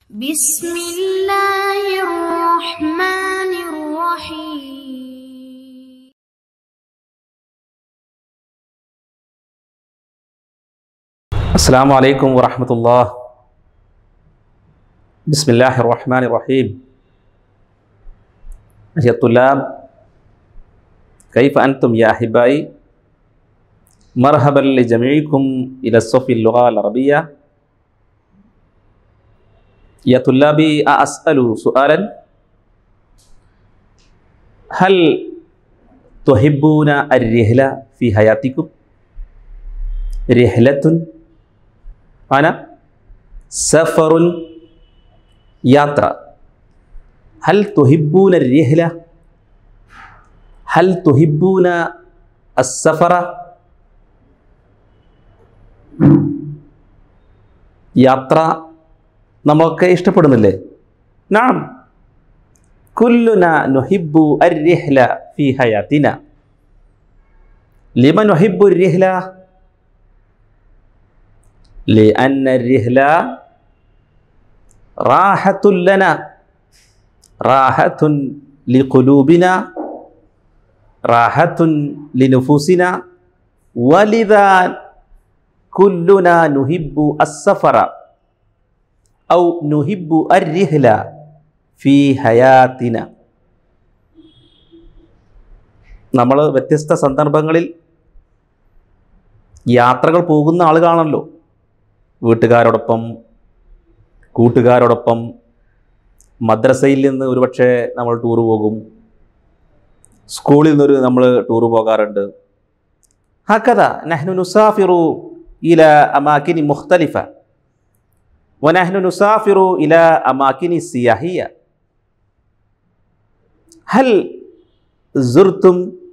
بسم الله الرحمن الرحيم. السلام عليكم ورحمة الله. بسم الله الرحمن الرحيم. أيها الطلاب، كيف أنتم يا أحبائي؟ مرحبا لجميعكم إلى الصف اللغة العربية. يا طلابي، أسأل سؤالا: هل تحبون الرحلة في حياتكم؟ رحلة أنا سفر ياترا. هل تحبون الرحلة؟ هل تحبون السفر؟ യാത്ര നമുക്ക് ഇഷ്ടപ്പെടുന്നില്ലേ? നഅം, കുല്ലുനാ നുഹിബ്ബു അർ-റിഹ്ല ഫീ ഹയാതിനാ. ലിമ നുഹിബ്ബു അർ-റിഹ്ല? لأن الرحلة راحة لنا، راحة لقلوبنا، راحة لنفوسنا، ولذا كلنا نحب السفر أو نحب الرحلة في حياتنا. നമ്മൾ വ്യത്യസ്ത സന്ദർഭങ്ങളിൽ യാത്രകൾ പോകുന്ന ആളുകളാണല്ലോ. വീട്ടുകാരോടൊപ്പം, കൂട്ടുകാരോടൊപ്പം, മദ്രസയിൽ നിന്ന് ഒരുപക്ഷെ നമ്മൾ ടൂർ പോകും, സ്കൂളിൽ നിന്നൊരു നമ്മൾ ടൂർ പോകാറുണ്ട്. ഹക്കദ നഹ്നു നുസാഫിറു ഇലാ അമാകിനി മുഖ്തലിഫ വനഹ്നു നുസാഫിറു ഇലാ അമാകിനി സിയാഹിയ. ഹൽ സുർതും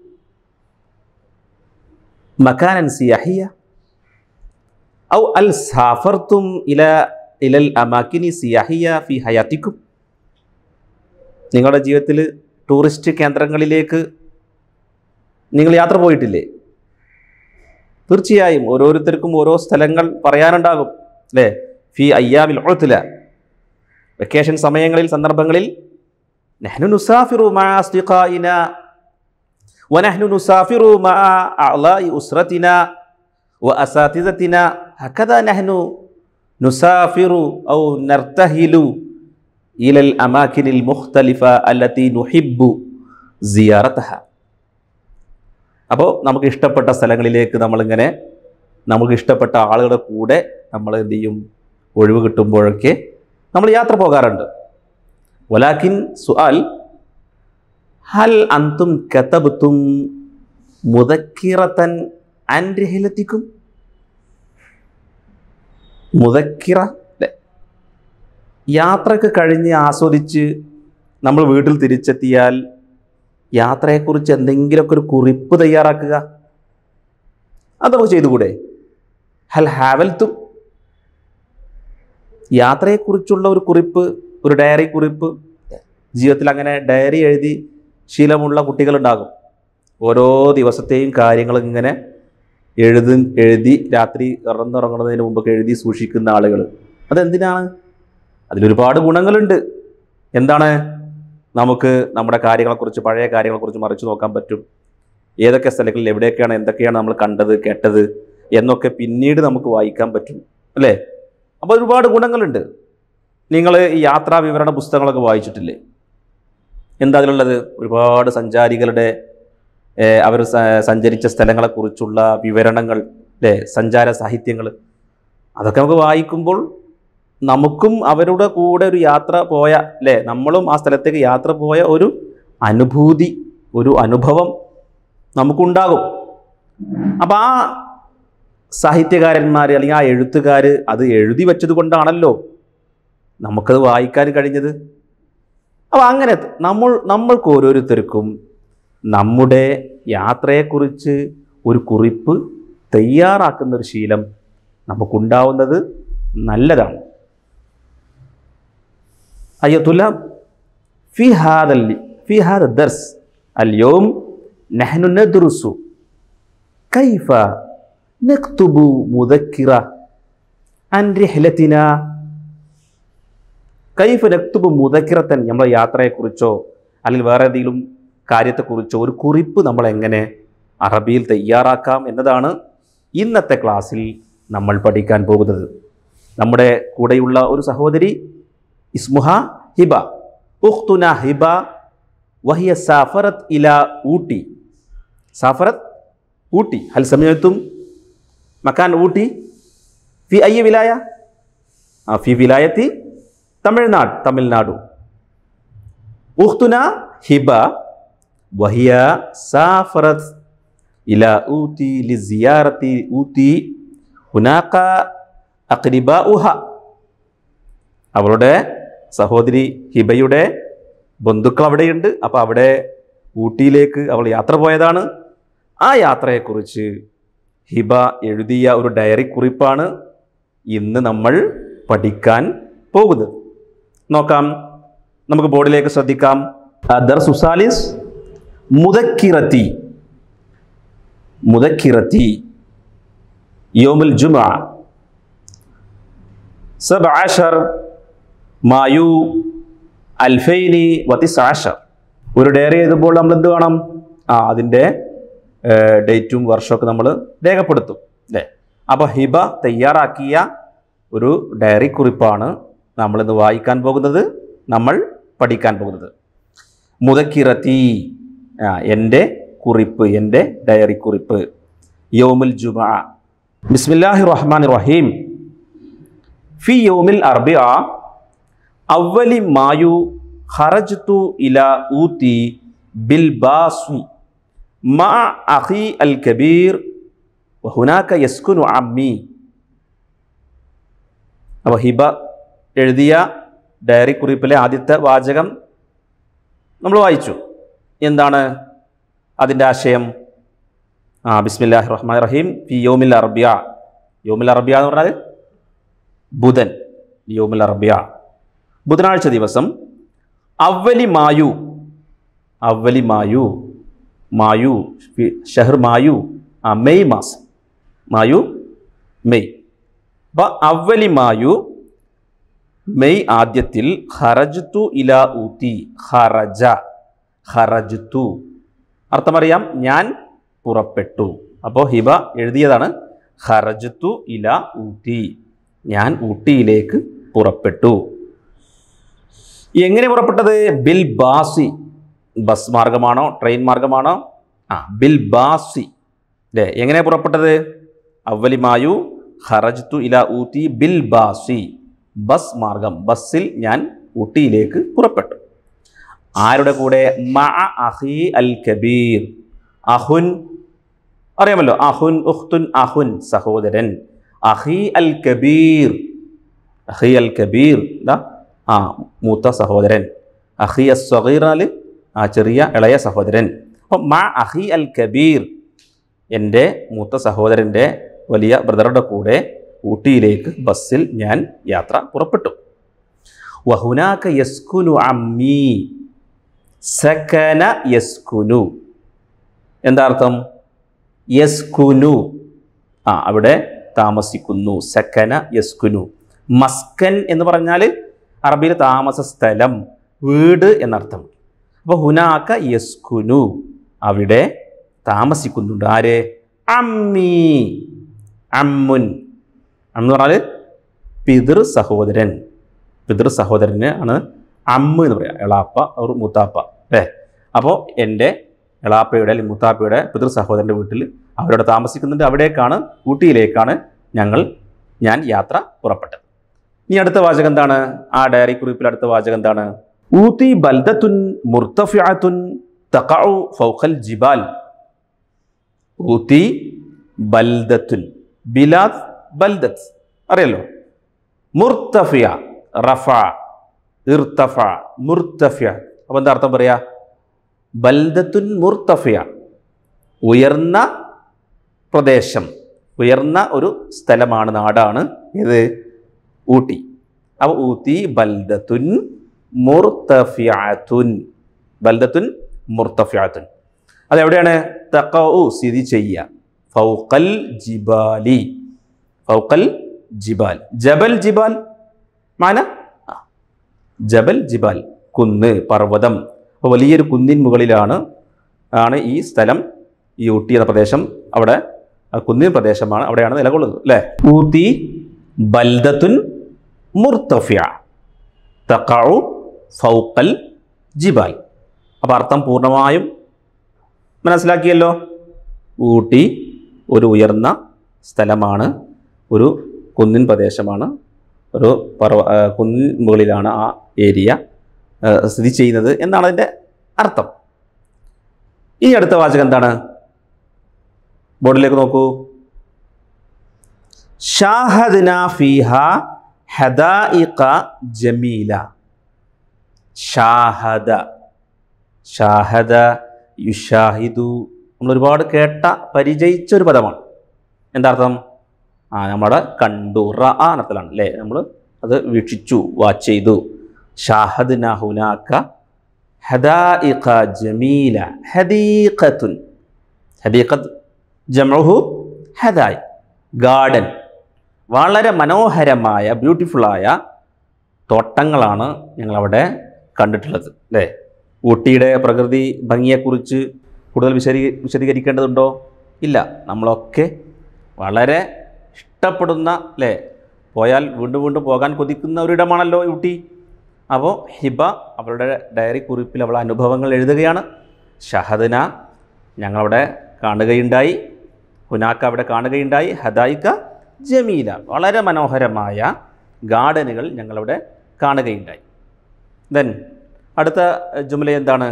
മകാനൻ സിയാഹിയ ഔ അൽ സാഫർതും ഇലൽ അമാകിനി സിയാഹിയ ഫി ഹയാത്തിക്കും. നിങ്ങളുടെ ജീവിതത്തിൽ ടൂറിസ്റ്റ് കേന്ദ്രങ്ങളിലേക്ക് നിങ്ങൾ യാത്ര പോയിട്ടില്ലേ? തീർച്ചയായും ഓരോരുത്തർക്കും ഓരോ സ്ഥലങ്ങൾ പറയാനുണ്ടാകും, അല്ലേ? ഫി അയ്യാമിൽ ഉത്ല, വെക്കേഷൻ സമയങ്ങളിൽ, സന്ദർഭങ്ങളിൽ നഹ്നു നുസാഫിറു മഅ അസ്ദിഖാഇനാ വനഹ്നു നുസാഫിറു മഅ അഅ്ലാഇ ഉസ്റതിനാ വഅസാതിദതിനാ. ഹക്കദാ നഹ്നു നുസാഫിറു ഔ നർതഹിലു ഇലൽ അമാകിനിൽ മുഖ്തലിഫ അല്ലതി നുഹിബ്ബു സിയാറതഹ. അപ്പോൾ നമുക്ക് ഇഷ്ടപ്പെട്ട സ്ഥലങ്ങളിലേക്ക് നമ്മളിങ്ങനെ നമുക്ക് ഇഷ്ടപ്പെട്ട ആളുകളുടെ കൂടെ നമ്മൾ എന്ത് ചെയ്യും? ഒഴിവ് കിട്ടുമ്പോഴൊക്കെ നമ്മൾ യാത്ര പോകാറുണ്ട്. വലാകിൻ സുആൽ: ഹൽ അൻതും കതബ്തും മുദക്കിറതൻ അൻ റിഹ്ലതിക്കും? മുദക്കിറ, യാത്രയൊക്കെ കഴിഞ്ഞ് ആസ്വദിച്ച് നമ്മൾ വീട്ടിൽ തിരിച്ചെത്തിയാൽ യാത്രയെക്കുറിച്ച് എന്തെങ്കിലുമൊക്കെ ഒരു കുറിപ്പ് തയ്യാറാക്കുക. അത് നമുക്ക് ചെയ്തുകൂടെ? ഹൽ ഹാവൽത്തും, യാത്രയെക്കുറിച്ചുള്ള ഒരു കുറിപ്പ്, ഒരു ഡയറി കുറിപ്പ്. ജീവിതത്തിൽ അങ്ങനെ ഡയറി എഴുതി ശീലമുള്ള കുട്ടികളുണ്ടാകും. ഓരോ ദിവസത്തെയും കാര്യങ്ങൾ ഇങ്ങനെ എഴുതി രാത്രി ഇറങ്ങുന്നതിന് മുമ്പൊക്കെ എഴുതി സൂക്ഷിക്കുന്ന ആളുകൾ. അതെന്തിനാണ്? അതിലൊരുപാട് ഗുണങ്ങളുണ്ട്. എന്താണ്? നമുക്ക് നമ്മുടെ കാര്യങ്ങളെക്കുറിച്ച്, പഴയ കാര്യങ്ങളെക്കുറിച്ച് മറിച്ച് നോക്കാൻ പറ്റും. ഏതൊക്കെ സ്ഥലങ്ങളിൽ എവിടെയൊക്കെയാണ്, എന്തൊക്കെയാണ് നമ്മൾ കണ്ടത്, കേട്ടത് എന്നൊക്കെ പിന്നീട് നമുക്ക് വായിക്കാൻ പറ്റും, അല്ലേ? അപ്പോൾ ഒരുപാട് ഗുണങ്ങളുണ്ട്. നിങ്ങൾ ഈ യാത്രാ വിവരണ പുസ്തകങ്ങളൊക്കെ വായിച്ചിട്ടില്ലേ? എന്താ അതിലുള്ളത്? ഒരുപാട് സഞ്ചാരികളുടെ അവർ സഞ്ചരിച്ച സ്ഥലങ്ങളെക്കുറിച്ചുള്ള വിവരണങ്ങൾ, അല്ലേ? സഞ്ചാര സാഹിത്യങ്ങൾ. അതൊക്കെ നമുക്ക് വായിക്കുമ്പോൾ നമുക്കും അവരുടെ കൂടെ ഒരു യാത്ര പോയ, അല്ലേ, നമ്മളും ആ സ്ഥലത്തേക്ക് യാത്ര പോയ ഒരു അനുഭൂതി, ഒരു അനുഭവം നമുക്കുണ്ടാകും. അപ്പം ആ സാഹിത്യകാരന്മാർ അല്ലെങ്കിൽ ആ എഴുത്തുകാർ അത് എഴുതി വെച്ചത് കൊണ്ടാണല്ലോ നമുക്കത് വായിക്കാൻ കഴിഞ്ഞത്. അപ്പം അങ്ങനെ നമ്മൾക്ക് ഓരോരുത്തർക്കും നമ്മുടെ യാത്രയെക്കുറിച്ച് ഒരു കുറിപ്പ് തയ്യാറാക്കുന്നൊരു ശീലം നമുക്കുണ്ടാവുന്നത് നല്ലതാണ്. أيها الطلاب، في هذا الدرس اليوم نحن ندرس كيف نكتب مذكرة عن رحلتنا കൈഫ് നക്തുബ് മുദക്കിറത്തൻ, നമ്മുടെ യാത്രയെക്കുറിച്ചോ അല്ലെങ്കിൽ വേറെ ഏതെങ്കിലും കാര്യത്തെക്കുറിച്ചോ ഒരു കുറിപ്പ് നമ്മൾ എങ്ങനെ അറബിയിൽ തയ്യാറാക്കാം എന്നതാണ് ഇന്നത്തെ ക്ലാസ്സിൽ നമ്മൾ പഠിക്കാൻ പോകുന്നത്. നമ്മുടെ കൂടെയുള്ള ഒരു സഹോദരി ഇസ്മുഹ ഹിബ, ഉഖ്തുന ഹിബ വഹിയ സാഫറത്ത് ഇല ഊട്ടി. സാഫറത്ത് ഊട്ടി. ഹൽ സമയത്തും മക്കാൻ ഊട്ടി ഫി അയ്യ വിലായ? ഫി വിലായത്തി തമിഴ്നാട്. ഉഖ്തുന ഹിബ വഹിയ സാഫറത്ത് ഇല ഊട്ടി ലിസിയാറത്തി ഊട്ടി ഹുനാക അഖ്രിബാഉഹ. അവളുടെ സഹോദരി ഹിബയുടെ ബന്ധുക്കൾ അവിടെയുണ്ട്. അപ്പോൾ അവിടെ ഊട്ടിയിലേക്ക് അവൾ യാത്ര പോയതാണ്. ആ യാത്രയെക്കുറിച്ച് ഹിബ എഴുതിയ ഒരു ഡയറി കുറിപ്പാണ് ഇന്ന് നമ്മൾ പഠിക്കാൻ പോകുന്നത്. നോക്കാം, നമുക്ക് ബോർഡിലേക്ക് ശ്രദ്ധിക്കാം. ദർസു സാലിസ് മുദക്കിറത്തി യൗമുൽ ജുമുഅ 17 മായു 2019. ഒരു ഡയറി എഴുതുമ്പോൾ നമ്മൾ എന്ത് വേണം? അതിൻ്റെ ഡേറ്റും വർഷമൊക്കെ നമ്മൾ രേഖപ്പെടുത്തും അല്ലേ? അപ്പോൾ ഹിബ തയ്യാറാക്കിയ ഒരു ഡയറി കുറിപ്പാണ് നമ്മളിന്ന് വായിക്കാൻ പോകുന്നത്, നമ്മൾ പഠിക്കാൻ പോകുന്നത്. മുദക്കിറത്തി, എൻ്റെ കുറിപ്പ്, എൻ്റെ ഡയറി കുറിപ്പ്. യൗമുൽ ജുമുഅ. ബിസ്മില്ലാഹിർ റഹ്മാനിർ റഹീം. ഫി യൗമിൽ അർബിഅ അവലി മായു ഖറജ്തു ഇലാ ഊതി ബിൽ ബാസ്വി മാ അഖി അൽ കബീർ വഹുനാക യസ്കുനു അമ്മി. അപ്പോൾ ഹിബ എഴുതിയ ഡയറി കുറിപ്പിലെ ആദ്യത്തെ വാചകം നമ്മൾ വായിച്ചു. എന്താണ് അതിൻ്റെ ആശയം? ബിസ്മില്ലാഹിർ റഹ്മാനിർ റഹീം. ഫി യൗമിൽ അർബിഅ. യൗമിൽ അർബിഅ എന്ന് പറഞ്ഞാൽ ബുധൻ. യൗമുൽ അർബിഅ, ബുധനാഴ്ച ദിവസം. അവലി മായു ഷഹർ മായു, മെയ് മാസം. മായു മെയ്. അപ്പം അവലി മായു മെയ് ആദ്യത്തിൽ ഖറജ്തു ഇലാ ഊതി. ഖറജ്തു അർത്ഥമറിയാം, ഞാൻ പുറപ്പെട്ടു. അപ്പോൾ ഹിബ എഴുതിയതാണ് ഖറജ്തു ഇലാ ഊതി, ഞാൻ ഊട്ടിയിലേക്ക് പുറപ്പെട്ടു. എങ്ങനെ പുറപ്പെട്ടത്? ബിൽ ബാസി, ബസ് മാർഗമാണോ ട്രെയിൻ മാർഗമാണോ? ബിൽ ബാസി അല്ലേ? എങ്ങനെ പുറപ്പെട്ടത്? അവലി മായു ഖറജ്തു ഇലാ ഊതി ബിൽ ബാസി, ബസ് മാർഗം, ബസ്സിൽ ഞാൻ ഊട്ടിയിലേക്ക് പുറപ്പെട്ടു. ആരുടെ കൂടെ? മഅ അഖി അൽ കബീർ. അഹുൻ അറിയാമല്ലോ, അഹുൻ ഉഖ്തുൻ അഹുൻ സഹോദരൻ. അഖി അൽ കബീർ, അഖി അൽ കബീർ മൂത്ത സഹോദരൻ. അഖി അസ്സഗീർ ചെറിയ ഇളയ സഹോദരൻ. അപ്പം മഅ അഖി അൽ കബീർ, എൻ്റെ മൂത്ത സഹോദരൻ്റെ വലിയ ബ്രദറുടെ കൂടെ ഊട്ടിയിലേക്ക് ബസ്സിൽ ഞാൻ യാത്ര പുറപ്പെട്ടു. വഹുനാക യസ്കുനു അമ്മി. സകന യസ്കുനു എന്താ അർത്ഥം? യസ്കുനു അവിടെ താമസിക്കുന്നു. സകന യസ്കുനു. മസ്കൻ എന്ന് പറഞ്ഞാൽ അറബിയിൽ താമസ സ്ഥലം, വീട് എന്നർത്ഥം. അപ്പോൾ ഹുനാക യസ്കുനു, അവിടെ താമസിക്കുന്നുണ്ട്. ആര്? അമ്മി. അമ്മുൻ എന്ന് പറഞ്ഞാൽ പിതൃ സഹോദരൻ. പിതൃ സഹോദരന് ആണ് അമ്മ എന്ന് പറയാം. എളാപ്പ ഒരു മുത്താപ്പ അല്ലേ? അപ്പോൾ എൻ്റെ എളാപ്പയുടെ അല്ലെങ്കിൽ മുത്താപ്പയുടെ പിതൃ സഹോദരൻ്റെ വീട്ടിൽ അവരവിടെ താമസിക്കുന്നുണ്ട്. അവിടേക്കാണ്, ഊട്ടിയിലേക്കാണ് ഞാൻ യാത്ര പുറപ്പെട്ടത്. ഇനി അടുത്ത വാചകം എന്താണ്? ആ ഡയറി കുറിപ്പിൽ അടുത്ത വാചകം എന്താണ്? ഊതി ബൽദത്തുൻ മുർതഫിഅത്തുൻ തഖഉ ഫൗഖൽ ജിബാൽ. ഊതി ബൽദത്തുൻ, ബിലാദ് ബൽദത്ത് അറിയല്ലോ. മുർതഫിയ, റഫ, ഇർതഫ, മുർതഫിയ. അപ്പോൾ എന്താ അർത്ഥം പറയാ? ബൽദത്തുൻ മുർതഫിയ, ഉയർന്ന പ്രദേശം, ഉയർന്ന ഒരു സ്ഥലമാണ്, നാടാണ്. ഏത്? ഊട്ടി. അപ്പോൾ ഊതി ബൽദത്തുൻ മുർതഫിഅത്തുൻ. ബൽദത്തുൻ മുർതഫിഅത്തുൻ അതെവിടെയാണ്? തഖഉ സ്ഥിതി ചെയ്യുക. ഫൗഖൽ ജിബാലി. ഫൗഖൽ ജിബാൽ, ജബൽ ജിബാൽ മാന ജബൽ ജിബാൽ, കുന്ന്, പർവ്വതം. അപ്പോൾ വലിയൊരു കുന്നിൻ മുകളിലാണ് ഈ സ്ഥലം, ഈ ഊട്ടി എന്ന പ്രദേശം. അവിടെ കുന്നിൻ പ്രദേശമാണ്, അവിടെയാണ് നിലകൊള്ളുന്നത് അല്ലേ. ഊട്ടി ബൽദത്തുൻ മുർത്തഫിയ തഖഉ ഫൗഖൽ ജിബാൽ. അപ്പോൾ അർത്ഥം പൂർണ്ണമായും മനസ്സിലാക്കിയല്ലോ. ഊട്ടി ഒരു ഉയർന്ന സ്ഥലമാണ്, ഒരു കുന്നിൻ പ്രദേശമാണ്, ഒരു കുന്നിൻ മുകളിലാണ് ആ ഏരിയ സ്ഥിതി ചെയ്യുന്നത് എന്നാണ് അതിൻ്റെ അർത്ഥം. ഇനി അടുത്ത വാചകം എന്താണ്? ബോർഡിലേക്ക് നോക്കൂ. ഷാഹദ്ന ഫീഹ ഹദായിഖ ജമീല. ഷാഹദ, ഷാഹദ, യുഷാഹിദു, നമ്മൾ ഒരുപാട് കേട്ട പരിചയിച്ച ഒരു പദമാണ്. എന്താർത്ഥം? നമ്മുടെ കണ്ടു, റഅനത്തിലാണ് അല്ലേ, നമ്മൾ അത് വീക്ഷിച്ചു, വാച്ച് ചെയ്തു. ഷാഹദ്ന ഹുനാക ഹദായിഖ ജമീല. ഹദീഖത്തുൻ, ഹദീഖത്ത് ജംഉഹു ഹദായി, ഗാർഡൻ. വളരെ മനോഹരമായ ബ്യൂട്ടിഫുള്ളായ തോട്ടങ്ങളാണ് ഞങ്ങളവിടെ കണ്ടിട്ടുള്ളത് അല്ലേ. ഊട്ടിയുടെ പ്രകൃതി ഭംഗിയെക്കുറിച്ച് കൂടുതൽ വിശദീകരിക്കേണ്ടതുണ്ടോ? ഇല്ല. നമ്മളൊക്കെ വളരെ ഇഷ്ടപ്പെടുന്ന അല്ലേ, പോയാൽ വീണ്ടും വീണ്ടും പോകാൻ കൊതിക്കുന്ന ഒരിടമാണല്ലോ ഊട്ടി. അപ്പോൾ ഹിബ അവളുടെ ഡയറി കുറിപ്പിൽ അവളുടെ അനുഭവങ്ങൾ എഴുതുകയാണ്. ഷഹദ്ന, ഞങ്ങളവിടെ കാണുകയുണ്ടായി, ഹുനാക്ക അവിടെ കാണുകയുണ്ടായി, ഹദായിക്ക ജമീല, വളരെ മനോഹരമായ ഗാർഡനുകൾ ഞങ്ങളവിടെ കാണുകയുണ്ടായി. ദെൻ അടുത്ത ജുംല എന്താണ്?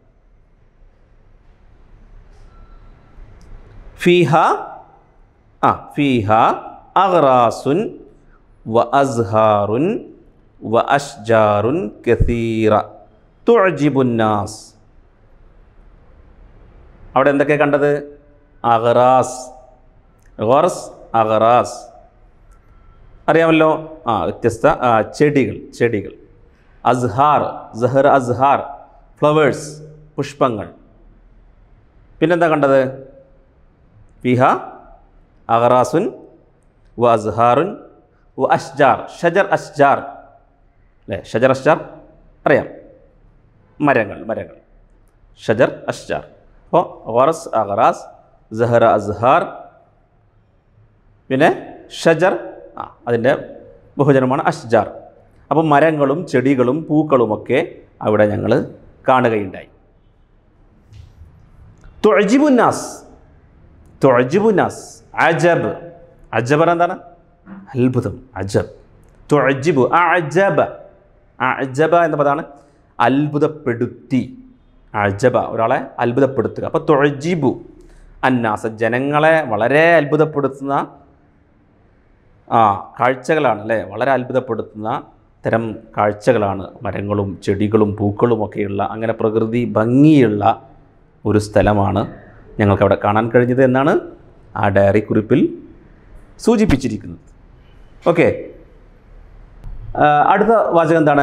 ഫീഹ ഫീഹ അഗ്റാസുൻ വ അസ്ഹാറുൻ വ അഷ്ജാറുൻ കസീറ തുഅ്ജിബുന്നാസ്. അവിടെ എന്തൊക്കെ കണ്ടത്? അഗ്റാസ്, ഗർസ്, അഗ്റാസ് അറിയാമല്ലോ. വ്യത്യസ്ത ചെടികൾ. അസ്ഹാർ, സഹർ, അസ്ഹാർ ഫ്ലവേഴ്സ്, പുഷ്പങ്ങൾ. പിന്നെന്താ കണ്ടത്? ഫിഹ അഗ്റാസുൻ വ അസ്ഹാറുൻ വ അഷ്ജാർ, ഷജർ, അഷ്ജാർ അല്ലേ, ഷജർ, അഷ്ജാർ അറിയാം, മരങ്ങൾ, ഷജർ, അഷ്ജാർ. അപ്പോൾ ഗർസ്, അഗ്റാസ്, സഹർ, അസ്ഹാർ, പിന്നെ ഷജർ, അതിൻ്റെ ബഹുജനമാണ് അഷ്ജാർ. അപ്പോൾ മരങ്ങളും ചെടികളും പൂക്കളുമൊക്കെ അവിടെ ഞങ്ങൾ കാണുകയുണ്ടായി. തുഅ്ജിബുന്നാസ്, തുഅ്ജിബുന്നാസ്, അജബ്, അജബ് എന്താണ്? അത്ഭുതം, അജബ്. തുഅ്ജിബു, അജബ, അജബ എന്ന പദമാണ് അത്ഭുതപ്പെടുത്തി. അജബ, ഒരാളെ അത്ഭുതപ്പെടുത്തുക. അപ്പോൾ തുഅ്ജിബു അന്നാസ്, ജനങ്ങളെ വളരെ അത്ഭുതപ്പെടുത്തുന്ന കാഴ്ചകളാണ് അല്ലേ, വളരെ അത്ഭുതപ്പെടുത്തുന്ന തരം കാഴ്ചകളാണ് മരങ്ങളും ചെടികളും പൂക്കളും ഒക്കെയുള്ള, അങ്ങനെ പ്രകൃതി ഭംഗിയുള്ള ഒരു സ്ഥലമാണ് ഞങ്ങൾക്കവിടെ കാണാൻ കഴിഞ്ഞത് എന്നാണ് ആ ഡയറി കുറിപ്പിൽ സൂചിപ്പിച്ചിരിക്കുന്നത്. ഓക്കെ, അടുത്ത വാചകം എന്താണ്?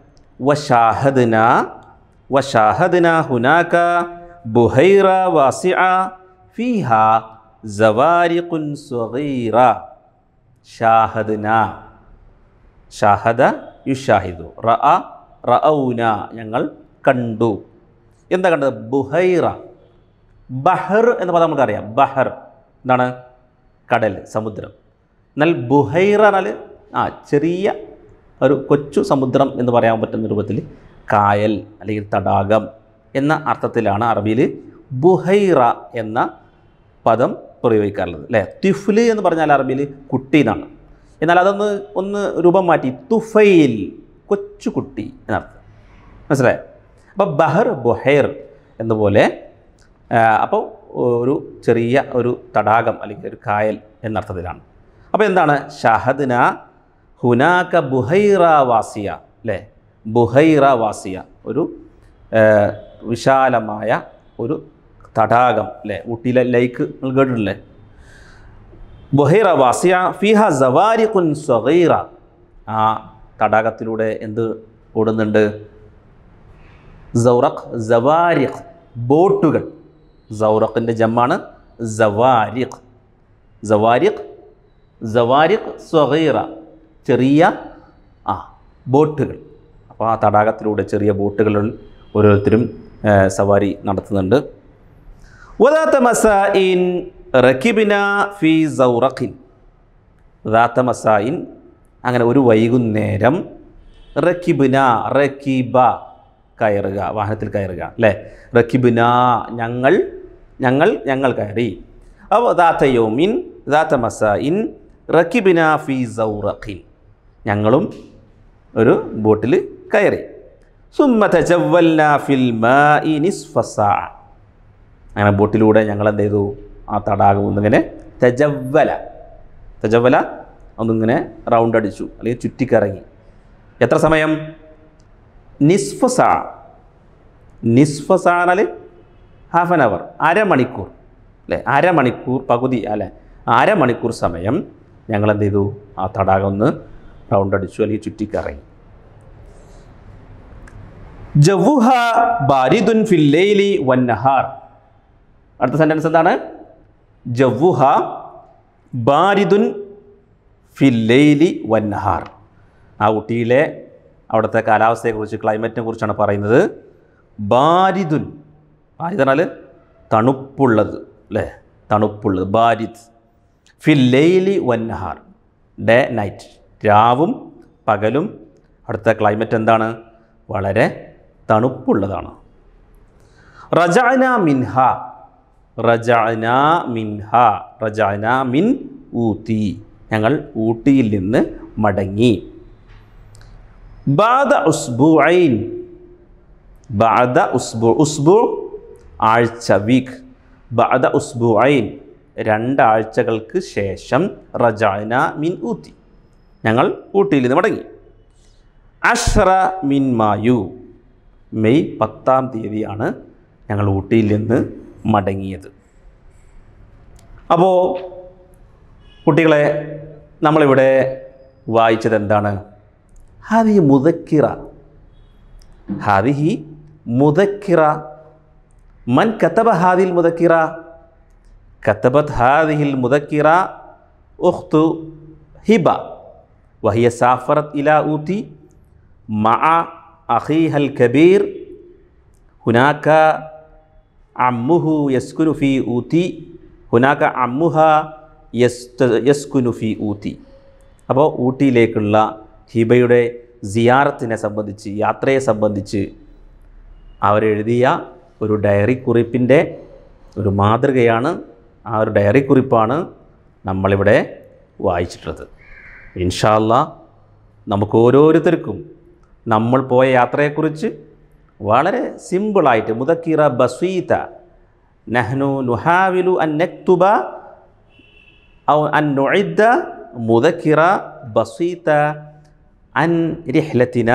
വശാഹദ്ന ഹുനാക ബുഹൈറ വാസിഅ ഫീഹ സവാരിഖുൻ സ്വഗീറ. ഷാഹദ്ന, ഷാഹദ യുഷാഹിദു, റഅൗന ഞങ്ങൾ കണ്ടു. എന്താ കണ്ടത്? ബുഹൈറ, ബഹർ എന്ന പദം നമുക്കറിയാം. ബഹർ എന്താണ്? കടൽ, സമുദ്രം. എന്നാൽ ബുഹൈറ എന്നാൽ ചെറിയ ഒരു കൊച്ചു സമുദ്രം എന്ന് പറയാൻ പറ്റുന്ന രൂപത്തിൽ കായൽ അല്ലെങ്കിൽ തടാകം എന്ന അർത്ഥത്തിലാണ് അറബിയിൽ ബുഹൈറ എന്ന പദം പ്രയോഗിക്കാറുള്ളത് അല്ലേ. തിഫ്ല് എന്ന് പറഞ്ഞാൽ അറബിയിൽ കുട്ടി എന്നാണ്. എന്നാൽ ഒന്ന് രൂപം മാറ്റി തുഫൈൽ, കൊച്ചു കുട്ടി എന്നർത്ഥം. മനസ്സിലായോ? അപ്പോൾ ബഹർ, ബുഹൈർ എന്നപോലെ അപ്പോൾ ഒരു ചെറിയ ഒരു തടാകം അല്ലെങ്കിൽ ഒരു കായൽ എന്നർത്ഥത്തിലാണ്. അപ്പോൾ എന്താണ്? ഷാഹദ്ന ഹുനാക ബുഹൈറ വാസിയ അല്ലേ, ബുഹൈറ വാസിയ, ഒരു വിശാലമായ ഒരു തടാകം അല്ലേ. ഊട്ടിയിലെ ലൈക്ക് നിങ്ങൾ കേട്ടിട്ടില്ലേ? ബുഹൈറ വാസിയ ഫിഹ സവാരിഖുൻ സ്വഗീറ. ആ തടാകത്തിലൂടെ എന്ത് ഓടുന്നുണ്ട്? സൗറഖ്, സവാരിഖ്, ബോട്ടുകൾ. സൗറഖിൻ്റെ ജമ്മാണ് സവാരിഖ്. സവാരിഖ് സ്വഗീറ, ചെറിയ ബോട്ടുകൾ. അപ്പോൾ ആ തടാകത്തിലൂടെ ചെറിയ ബോട്ടുകളിൽ ഓരോരുത്തരും സവാരി നടത്തുന്നുണ്ട്. വദാത്ത മസാഇൻ റകിബ്ന ഫീ സൗറഖിൻ. ദാത്ത മസാഇൻ, അങ്ങനെ ഒരു വൈകുന്നേരം, റകിബ്ന, റകിബ കയറുക, വാഹനത്തിൽ കയറുക അല്ലേ. റകിബ്ന ഞങ്ങൾ കയറി. അപ്പോൾ ദാത്ത യൗമിൻ ദാത്ത മസാഇൻ റകിബ്ന ഫീ സൗറഖിൻ, ഞങ്ങളും ഒരു ബോട്ടിൽ കയറി. സുമ്മ തജവ്വൽനാ ഫിൽ മാഇ നിസ്ഫ സാഅ. അങ്ങനെ ബോട്ടിലൂടെ ഞങ്ങൾ എന്ത് ചെയ്തു, ആ തടാകം ഒന്നിങ്ങനെ തജവ്വല ഒന്നിങ്ങനെ റൗണ്ട് അടിച്ചു, അല്ലെങ്കിൽ ചുറ്റിക്കറങ്ങി. എത്ര സമയം? നിസ്ഫ സാഅ. നിസ്ഫ സാഅ എന്നാൽ ഹാഫ് ആൻ അവർ, അരമണിക്കൂർ അല്ലേ. അരമണിക്കൂർ, പകുതി അല്ലേ, അരമണിക്കൂർ സമയം ഞങ്ങൾ എന്ത് ചെയ്തു, ആ തടാകം ഒന്ന് റൗണ്ട് അടിച്ചു, അല്ലെങ്കിൽ ചുറ്റിക്കറങ്ങി. ജവുഹ ബാരിദുൻ ഫിൽ ലൈലി വന്നഹാർ. അടുത്ത സെൻറ്റൻസ് എന്താണ്? ജവുഹ ബാരിദുൻ ഫിൽ ലൈലി വന്നഹാർ. ആ ഊട്ടിയിലെ അവിടുത്തെ കാലാവസ്ഥയെക്കുറിച്ച്, ക്ലൈമറ്റിനെ കുറിച്ചാണ് പറയുന്നത്. ബാരിദുൻ, ബാരിദ് എന്നാൽ തണുപ്പുള്ളത് അല്ലേ, തണുപ്പുള്ളത്. ബാരിദ് ഫിൽ ലൈലി വന്നഹാർ, ഡേ നൈറ്റ്, രാവും പകലും അവിടുത്തെ ക്ലൈമറ്റ് എന്താണ്? വളരെ തണുപ്പുള്ളതാണ്. റജഅന മിൻഹ, റജഅന മിൻഹ, റജഅന മിൻ ഊതി, ഞങ്ങൾ ഊട്ടിയിൽ നിന്ന് മടങ്ങി. ബഅദ ഉസ്ബുഐൻ, ബഅദ ഉസ്ബു ആഴ്ച, വീക്ക്. ബഅദ ഉസ്ബുഐൻ, 2 ആഴ്ചകൾക്ക് ശേഷം, റജഅന മിൻ ഊതി, ഞങ്ങൾ ഊട്ടിയിൽ നിന്ന് മടങ്ങി. അശ്റ മിൻ മായു, മെയ് 10-ാം തീയതിയാണ് ഞങ്ങൾ ഊട്ടിയിൽ നിന്ന് മടങ്ങിയത്. അപ്പോൾ കുട്ടികളെ, നമ്മളിവിടെ വായിച്ചത് എന്താണ്? ഹാദിഹി മുദക്കിറ, ഹാദിഹി മുദക്കിറ. മൻ കതബ ഹാദിൽ മുദക്കിറ? കതബത് ഹാദിഹിൽ മുദക്കിറ ഉഖ്തു ഹിബ വഹിയ സാഫറത് ഇലാ ഊതി മഅ അഖീഹൽ കബീർ. ഹുനാക അമ്മുഹു യസ്കുനു ഫീ ഊതി, ഹുനാക അമ്മുഹ യസ്കുനു ഫീ ഊതി. അപ്പോൾ ഊട്ടിയിലേക്കുള്ള ഹിബയുടെ സിയാറത്തിനെ സംബന്ധിച്ച്, യാത്രയെ സംബന്ധിച്ച് അവരെഴുതിയ ഒരു ഡയറി കുറിപ്പിൻ്റെ ഒരു മാതൃകയാണ്. ആ ഒരു ഡയറി കുറിപ്പാണ് നമ്മളിവിടെ വായിച്ചിട്ടുള്ളത്. ഇൻഷാ അല്ലാഹ് നമുക്ക് ഓരോരുത്തർക്കും നമ്മൾ പോയ യാത്രയെക്കുറിച്ച് വളരെ സിമ്പിളായിട്ട്, മുദക്കിറ ബസീത, നഹ്നു നുഹാവിലു അൻ നക്തുബ ഔ അൻ നുഇദ്ദ മുദക്കിറ ബസീത അൻ റിഹ്ലത്തിന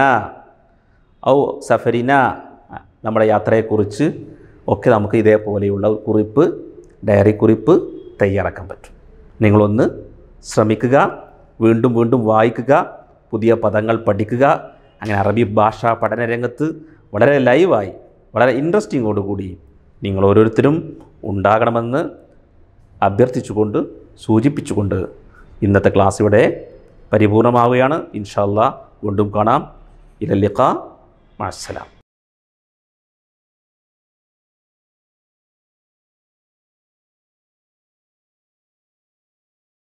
ഔ സഫരിന, നമ്മുടെ യാത്രയെക്കുറിച്ച് ഒക്കെ നമുക്ക് ഇതേപോലെയുള്ള ഒരു കുറിപ്പ്, ഡയറി കുറിപ്പ് തയ്യാറാക്കാൻ പറ്റും. നിങ്ങളൊന്ന് ശ്രമിക്കുക, വീണ്ടും വീണ്ടും വായിക്കുക, പുതിയ പദങ്ങൾ പഠിക്കുക. അങ്ങനെ അറബി ഭാഷാ പഠന രംഗത്ത് വളരെ ലൈവായി, വളരെ ഇൻട്രസ്റ്റിങ്ങോടുകൂടി നിങ്ങൾ ഓരോരുത്തരും ഉണ്ടാകണമെന്ന് അഭ്യർത്ഥിച്ചുകൊണ്ട്, സൂചിപ്പിച്ചുകൊണ്ട് ഇന്നത്തെ ക്ലാസ് ഇവിടെ പരിപൂർണമാവുകയാണ്. ഇൻഷാ അല്ലാഹ് വീണ്ടും കാണാം. ഇലൽ ലിഖാ, മഅസ്സലാം.